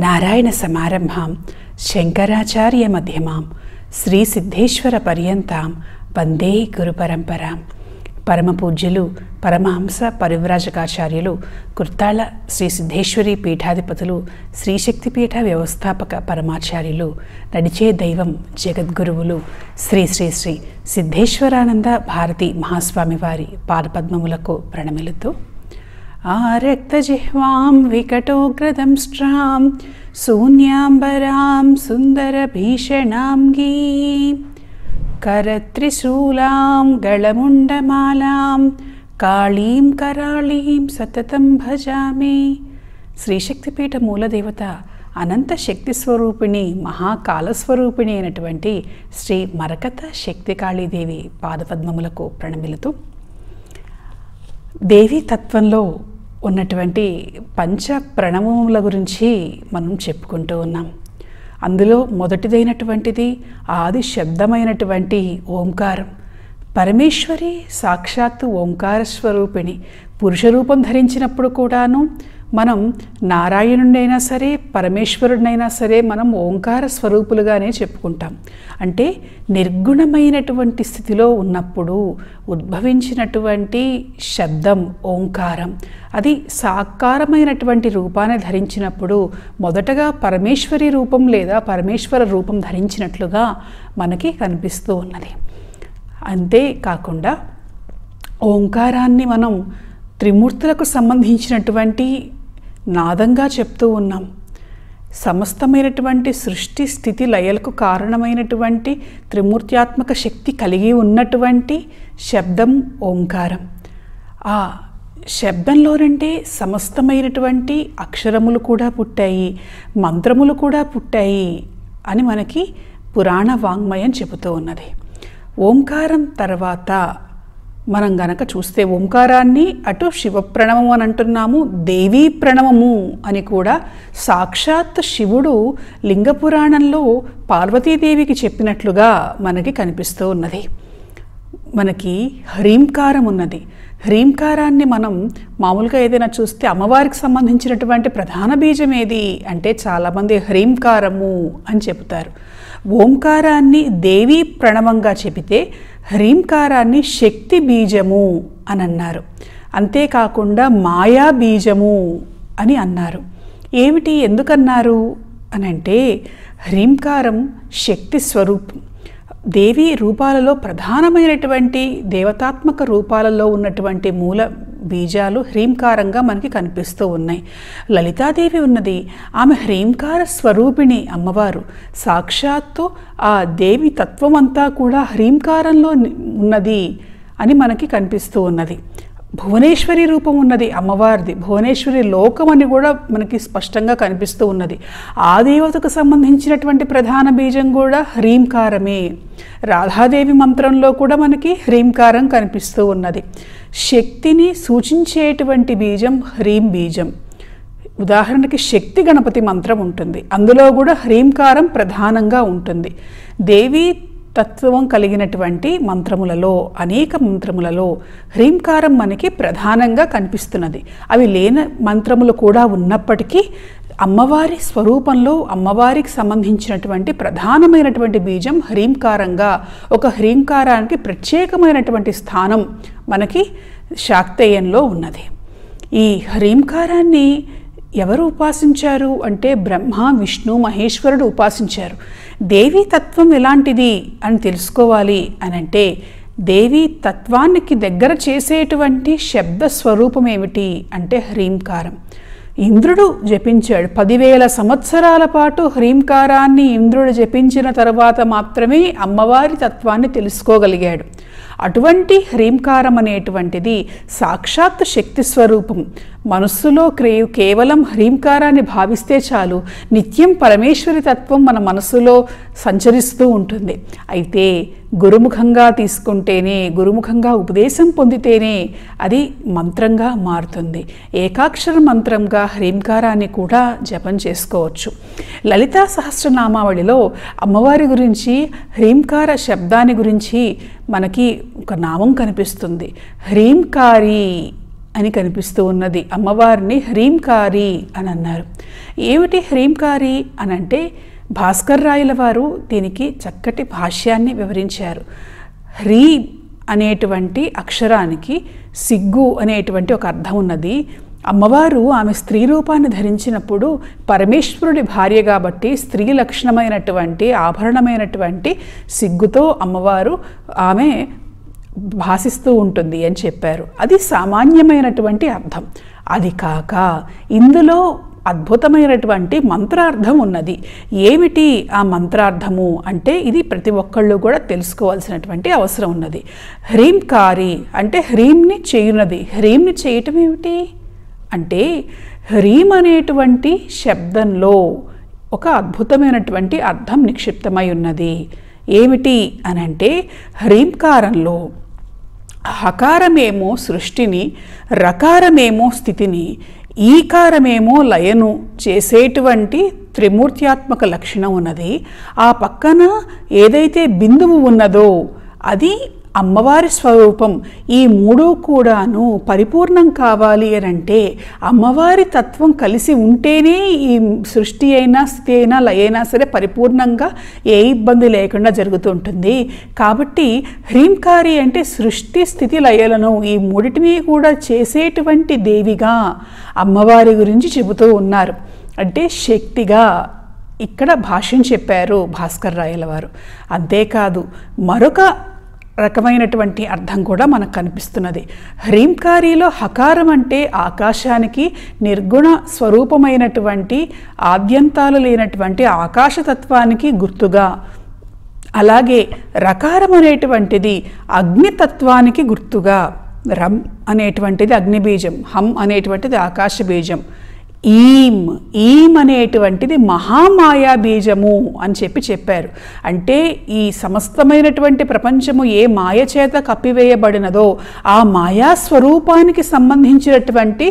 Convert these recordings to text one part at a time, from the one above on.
నారాయణ సమారంభాం శంకరాచార్య మధ్యమాం శ్రీ సిద్ధేశ్వర పర్యంతాం వందే గురు పరంపరాం. పరమ పూజ్యులు పరమహంస పరివ్రాజకాచార్యులు కుర్తాళ శ్రీ సిద్ధేశ్వరి పీఠాధిపతులు శ్రీశక్తిపీఠ వ్యవస్థాపక పరమాచార్యులు నడిచే దైవం జగద్గురువులు శ్రీ శ్రీ శ్రీ సిద్ధేశ్వరానంద భారతి మహాస్వామి వారి పాదపద్మములకు ప్రణమిలుతూ ఆరక్తజిహ్వాం వికటోగ్రదంష్ట్రాం శూన్యాంబరాం సుందరభీషణాంగీం కరత్రిశూలాం గళముండమాలాం కాళీం కరాళీం సతతం భజామి. శ్రీశక్తిపీఠ మూలదేవత అనంత శక్తి స్వరూపిణి మహాకాలస్వరూపిణి అయినటువంటి శ్రీ మరకత శక్తి కాళీదేవి పాదపద్మములకు ప్రణమిలుతూ దేవీ తత్వంలో ఉన్నటువంటి పంచ ప్రణవముల గురించి మనం చెప్పుకుంటూ ఉన్నాం. అందులో మొదటిదైనటువంటిది ఆది శబ్దమైనటువంటి ఓంకారం. పరమేశ్వరి సాక్షాత్తు ఓంకార స్వరూపిణి. పురుష రూపం ధరించినప్పుడు కూడాను మనం నారాయణుడైనా సరే పరమేశ్వరుడినైనా సరే మనం ఓంకార స్వరూపులుగానే చెప్పుకుంటాం. అంటే నిర్గుణమైనటువంటి స్థితిలో ఉన్నప్పుడు ఉద్భవించినటువంటి శబ్దం ఓంకారం అది సాకారమైనటువంటి రూపాన్ని ధరించినప్పుడు మొదటగా పరమేశ్వరి రూపం లేదా పరమేశ్వర రూపం ధరించినట్లుగా మనకి కనిపిస్తూ ఉన్నది. అంతేకాకుండా ఓంకారాన్ని మనం త్రిమూర్తులకు సంబంధించినటువంటి నాదంగా చెప్తూ ఉన్నాం. సమస్తమైనటువంటి సృష్టి స్థితి లయలకు కారణమైనటువంటి త్రిమూర్త్యాత్మక శక్తి కలిగి ఉన్నటువంటి శబ్దం ఓంకారం. ఆ శబ్దంలోనంటే సమస్తమైనటువంటి అక్షరములు కూడా పుట్టాయి, మంత్రములు కూడా పుట్టాయి అని మనకి పురాణ వాంగ్మయం చెబుతూ ఉన్నది. ఓంకారం తర్వాత మనం గనక చూస్తే ఓంకారాన్ని అటు శివ ప్రణవము అని అంటున్నాము, దేవీ ప్రణవము అని కూడా సాక్షాత్ శివుడు లింగ పురాణంలో పార్వతీదేవికి చెప్పినట్లుగా మనకి కనిపిస్తూ ఉన్నది. మనకి హ్రీంకారం ఉన్నది. హ్రీంకారాన్ని మనం మామూలుగా ఏదైనా చూస్తే అమ్మవారికి సంబంధించినటువంటి ప్రధాన బీజం ఏది అంటే చాలామంది హ్రీంకారము అని చెబుతారు. ఓంకారాన్ని దేవీ ప్రణవంగా చెబితే హ్రీంకారాన్ని శక్తి బీజము అని అన్నారు. అంతేకాకుండా మాయా బీజము అని అన్నారు. ఏమిటి ఎందుకన్నారు అని అంటే హ్రీంకారం శక్తి స్వరూపం. దేవి రూపాలలో ప్రధానమైనటువంటి దేవతాత్మక రూపాలలో ఉన్నటువంటి మూల బీజాలు హ్రీంకారంగా మనకి కనిపిస్తూ ఉన్నాయి. లలితాదేవి ఉన్నది, ఆమె హ్రీంకార స్వరూపిణి అమ్మవారు. సాక్షాత్తు ఆ దేవి తత్వం అంతా కూడా హ్రీంకారంలో ఉన్నది అని మనకి కనిపిస్తూ ఉన్నది. భువనేశ్వరి రూపం ఉన్నది అమ్మవారిది. భువనేశ్వరి లోకం అని కూడా మనకి స్పష్టంగా కనిపిస్తూ ఉన్నది. ఆ దేవతకు సంబంధించినటువంటి ప్రధాన బీజం కూడా హ్రీంకారమే. రాధాదేవి మంత్రంలో కూడా మనకి హ్రీంకారం కనిపిస్తూ ఉన్నది. శక్తిని సూచించేటువంటి బీజం హ్రీం బీజం. ఉదాహరణకి శక్తి గణపతి మంత్రం ఉంటుంది, అందులో కూడా హ్రీంకారం ప్రధానంగా ఉంటుంది. దేవి తత్వం కలిగినటువంటి మంత్రములలో అనేక మంత్రములలో హ్రీంకారం మనకి ప్రధానంగా కనిపిస్తున్నది. అవి లేని మంత్రములు కూడా ఉన్నప్పటికీ అమ్మవారి స్వరూపంలో అమ్మవారికి సంబంధించినటువంటి ప్రధానమైనటువంటి బీజం హ్రీంకారంగా ఒక హ్రీంకారానికి ప్రత్యేకమైనటువంటి స్థానం మనకి శాక్తేయంలో ఉన్నది. ఈ హ్రీంకారాన్ని ఎవరు ఉపాసించారు అంటే బ్రహ్మ విష్ణు మహేశ్వరుడు ఉపాసించారు. దేవీ తత్వం ఎలాంటిది అని తెలుసుకోవాలి అని అంటే దేవీ తత్వానికి దగ్గర చేసేటువంటి శబ్ద స్వరూపం ఏమిటి అంటే హ్రీంకారం. ఇంద్రుడు జపించాడు 10,000 సంవత్సరాల పాటు హ్రీంకారాన్ని ఇంద్రుడు జపించిన తర్వాత మాత్రమే అమ్మవారి తత్వాన్ని తెలుసుకోగలిగాడు. అటువంటి హ్రీంకారం అనేటువంటిది సాక్షాత్ శక్తి స్వరూపం. మనస్సులో కేవలం హ్రీంకారాన్ని భావిస్తే చాలు, నిత్యం పరమేశ్వరి తత్వం మన మనస్సులో సంచరిస్తూ ఉంటుంది. అయితే గురుముఖంగా తీసుకుంటేనే, గురుముఖంగా ఉపదేశం పొందితేనే అది మంత్రంగా మారుతుంది. ఏకాక్షర మంత్రంగా హ్రీంకారాన్ని కూడా జపం చేసుకోవచ్చు. లలితా సహస్రనామావళిలో అమ్మవారి గురించి హ్రీంకార శబ్దాన్ని గురించి మనకి ఒక నామం కనిపిస్తుంది. హ్రీంకారి అని కనిపిస్తూ ఉన్నది. అమ్మవారిని హ్రీంకారి అని అన్నారు. ఏమిటి హ్రీంకారి అని అంటే భాస్కర్ రాయల వారు దీనికి చక్కటి భాష్యాన్ని వివరించారు. హ్రీం అనేటువంటి అక్షరానికి సిగ్గు అనేటువంటి ఒక అర్థం ఉన్నది. అమ్మవారు ఆమె స్త్రీ రూపాన్ని ధరించినప్పుడు పరమేశ్వరుడి భార్య కాబట్టి స్త్రీ లక్షణమైనటువంటి ఆభరణమైనటువంటి సిగ్గుతో అమ్మవారు ఆమె భాసిస్తూ ఉంటుంది అని చెప్పారు. అది సామాన్యమైనటువంటి అర్థం. అది కాక ఇందులో అద్భుతమైనటువంటి మంత్రార్థం ఉన్నది. ఏమిటి ఆ మంత్రార్థము అంటే ఇది ప్రతి ఒక్కళ్ళు కూడా తెలుసుకోవాల్సినటువంటి అవసరం ఉన్నది. హ్రీంకారి అంటే హ్రీంని చేయునది. హ్రీంని చేయటం ఏమిటి అంటే హ్రీం అనేటువంటి శబ్దంలో ఒక అద్భుతమైనటువంటి అర్థం నిక్షిప్తమై ఉన్నది. ఏమిటి అనంటే హ్రీంకారంలో హకారమేమో సృష్టిని, రకారమేమో స్థితిని, ఈకారమేమో లయను చేసేటువంటి త్రిమూర్త్యాత్మక లక్షణం ఉన్నది. ఆ పక్కన ఏదైతే బిందువు ఉన్నదో అది అమ్మవారి స్వరూపం. ఈ మూడు కూడాను పరిపూర్ణం కావాలి అని అంటే అమ్మవారి తత్వం కలిసి ఉంటేనే ఈ సృష్టి అయినా స్థితి అయినా లయ అయినా సరే పరిపూర్ణంగా ఏ ఇబ్బంది లేకుండా జరుగుతుంటుంది. కాబట్టి హ్రీంకారి అంటే సృష్టి స్థితి లయలను ఈ మూడిటిని కూడా చేసేటువంటి దేవిగా అమ్మవారి గురించి చెబుతూ ఉన్నారు. అంటే శక్తిగా ఇక్కడ భాష్యం చెప్పారు భాస్కర్ రాయల వారు. అంతేకాదు మరొక రకమైనటువంటి అర్థం కూడా మనకు కనిపిస్తున్నది. హ్రీంకారిలో హకారం అంటే ఆకాశానికి నిర్గుణ స్వరూపమైనటువంటి ఆద్యంతాలు లేనటువంటి ఆకాశతత్వానికి గుర్తుగా, అలాగే రకారం అనేటువంటిది అగ్నితత్వానికి గుర్తుగా, రం అనేటువంటిది అగ్నిబీజం, హం అనేటువంటిది ఆకాశ బీజం, ఈం అనేటువంటిది మహామాయా బీజము అని చెప్పారు. అంటే ఈ సమస్తమైనటువంటి ప్రపంచము ఏ మాయ చేత కప్పివేయబడినదో ఆ మాయా స్వరూపానికి సంబంధించినటువంటి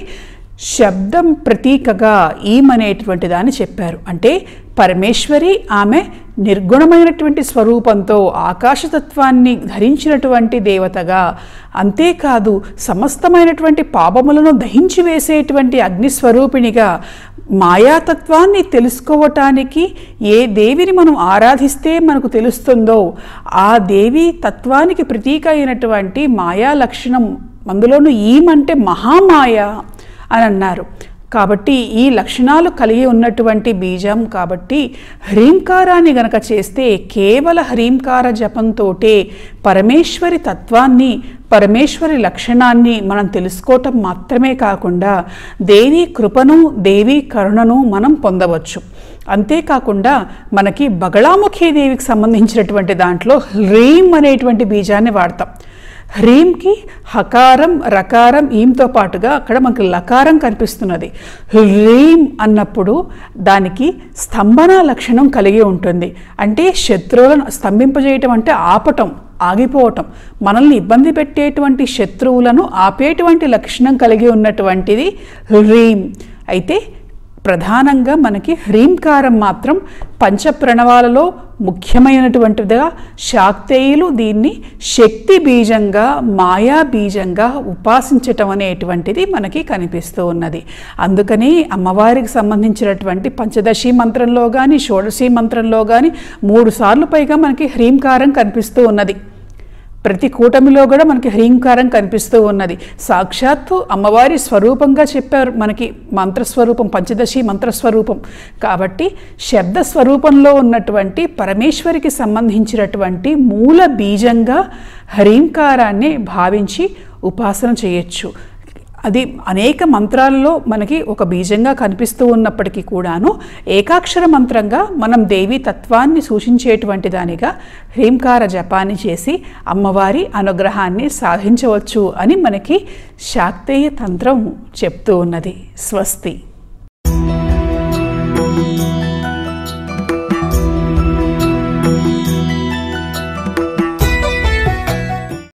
శబ్దం ప్రతీకగా ఈం అనేటువంటి దాన్ని చెప్పారు. అంటే పరమేశ్వరి ఆమె నిర్గుణమైనటువంటి స్వరూపంతో ఆకాశతత్వాన్ని ధరించినటువంటి దేవతగా, అంతేకాదు సమస్తమైనటువంటి పాపములను దహించి వేసేటువంటి అగ్నిస్వరూపిణిగా, మాయాతత్వాన్ని తెలుసుకోవటానికి ఏ దేవిని మనం ఆరాధిస్తే మనకు తెలుస్తుందో ఆ దేవి తత్వానికి ప్రతీక అయినటువంటి మాయా లక్షణం, అందులోనూ ఈమంటే మహామాయ అని అన్నారు. కాబట్టి ఈ లక్షణాలు కలిగి ఉన్నటువంటి బీజం కాబట్టి హ్రీంకారాన్ని గనక చేస్తే కేవల హ్రీంకార జపంతోటే పరమేశ్వరి తత్వాన్ని, పరమేశ్వరి లక్షణాన్ని మనం తెలుసుకోవటం మాత్రమే కాకుండా దేవి కృపను, దేవి కరుణను మనం పొందవచ్చు. అంతేకాకుండా మనకి బగళాముఖి దేవికి సంబంధించినటువంటి దాంట్లో హ్రీం అనేటువంటి బీజాన్ని వాడతాం. హ్రీంకి హకారం, రకారం, ఈంతో పాటుగా అక్కడ మనకు లకారం కనిపిస్తున్నది. హ్రీం అన్నప్పుడు దానికి స్తంభన లక్షణం కలిగి ఉంటుంది. అంటే శత్రువులను స్తంభింపజేయటం అంటే ఆపటం, ఆగిపోవటం, మనల్ని ఇబ్బంది పెట్టేటువంటి శత్రువులను ఆపేటువంటి లక్షణం కలిగి ఉన్నటువంటిది హ్రీం. అయితే ప్రధానంగా మనకి హ్రీంకారం మాత్రం పంచప్రణవాలలో ముఖ్యమైనటువంటిదిగా శాక్తేయులు దీన్ని శక్తి బీజంగా, మాయా బీజంగా ఉపాసించటం అనేటువంటిది మనకి కనిపిస్తూ ఉన్నది. అందుకని అమ్మవారికి సంబంధించినటువంటి పంచదశి మంత్రంలో కానీ షోడశి మంత్రంలో కానీ 3 సార్లు పైగా మనకి హ్రీంకారం కనిపిస్తూ ఉన్నది. ప్రతి కూటమిలో కూడా మనకి హ్రీంకారం కనిపిస్తూ ఉన్నది. సాక్షాత్తు అమ్మవారి స్వరూపంగా చెప్పారు మనకి మంత్రస్వరూపం, పంచదశి మంత్రస్వరూపం. కాబట్టి శబ్ద స్వరూపంలో ఉన్నటువంటి పరమేశ్వరికి సంబంధించినటువంటి మూల బీజంగా హ్రీంకారాన్ని భావించి ఉపాసన చేయొచ్చు. అది అనేక మంత్రాలలో మనకి ఒక బీజంగా కనిపిస్తూ ఉన్నప్పటికీ కూడాను ఏకాక్షర మంత్రంగా మనం దేవీ తత్వాన్ని సూచించేటువంటి దానిగా హ్రీంకార జపాన్ని చేసి అమ్మవారి అనుగ్రహాన్ని సాధించవచ్చు అని మనకి శాక్తేయ తంత్రం చెప్తూ ఉన్నది. స్వస్తి.